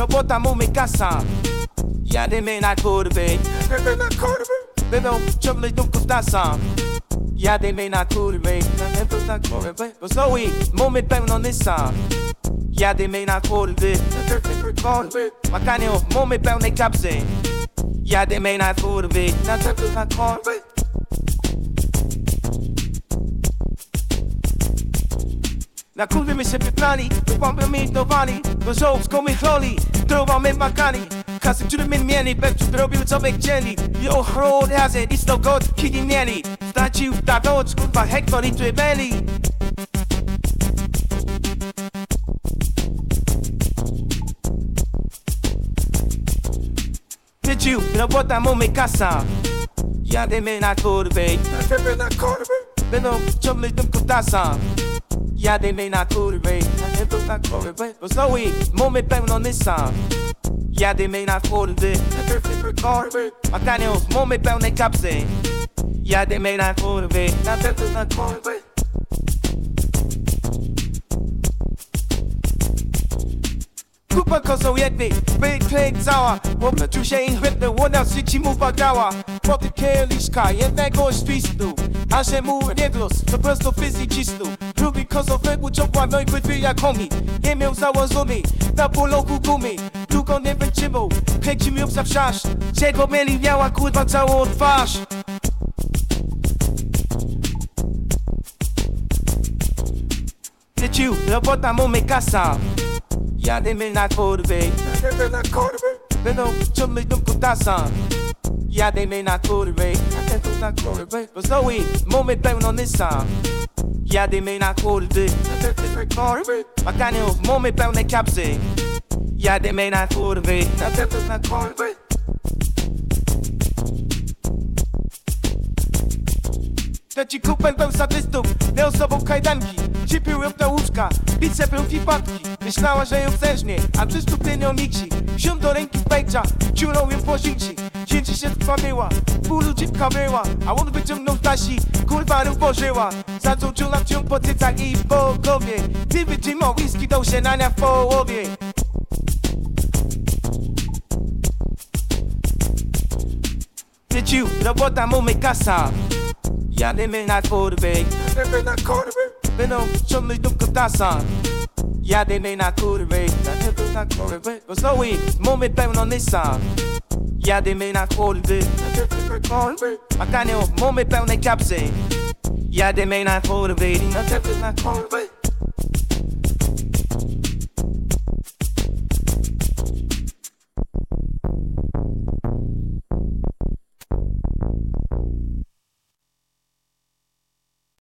robota, mamy kasa. Jadymy na kurwy. Będą ciągnąć dumków tasa. Jadymy na kurwy. Bo znowu mamy pełno nysa. Jadymy na kurwy. Makaniu, mamy pełnej kapsy. Jadymy na kurwy. Na kurwy. Na kurwy my się pytali, bombę my ignowali. Bo żołbską my chloli, drogą my makani. Kasy, które my mieli, pewnie robił co my chcieli. I ochrony hazard, i 100 godzin, kiedy mieli. Stracił ta noc, kurwa hektar i trybeli. Wycił, robota, mamy kasa. Jadymy na kurwy. Będą ciągnąć dumków tasa. Jadymy na kurwy. Bo znowu mamy pełno nysa. Jadymy na kurwy. Makaniu, mamy pełne kapsy. Jadymy na kurwy. Na kurwy. Kupa kozą jednej, wyklejt cała. Obrócił się i chwytnął, ona w życiu mu pagała. Poty kieliszka, jednego szpistu. A że mu nie wlósł, to prosto fizyczistą. Drugi kozą wybuczokła, no i brwi jak homi. Nie miał założony, na poloku gumy. Długo nie wytrzymał, kręci mi za wszasz. Czego mieli miała kurwa całą twarz. Wycił, robota, mamy kasa. Jadymy na kurwy. Będą ciągnąć dumków tasa. Jadymy na kurwy. Bo znowu mamy pełno nysa. Jadymy na kurwy. Makaniu, mamy pełne kapsy. Jadymy na kurwy. Na kurwy. Trzeci kupel był sadystów, miał z sobą kajdanki. Cipił ją do łóżka, bicepem i patki. Myślała, że ją zeżnie, a przystupnie ją niksi. Wziął do ręki pejcza, ciulą ją po zici. Dzięci się trwamiła, bólu dziwka była. A on wyciągnął z nasi, kurwa pożyła. Zaczął ciulać ją po cycach i po głowie. Ty wytrzymał whisky, dał się na nia w połowie. Wycił, robota, mamy kasa. Jadymy na kurwy. Będą ciągnąć dumków tasa. Jadymy na kurwy. Bo znowu mamy pełno nysa. Jadymy na kurwy. Makaniu, mamy pełne kapsy. Jadymy na kurwy. Na kurwy.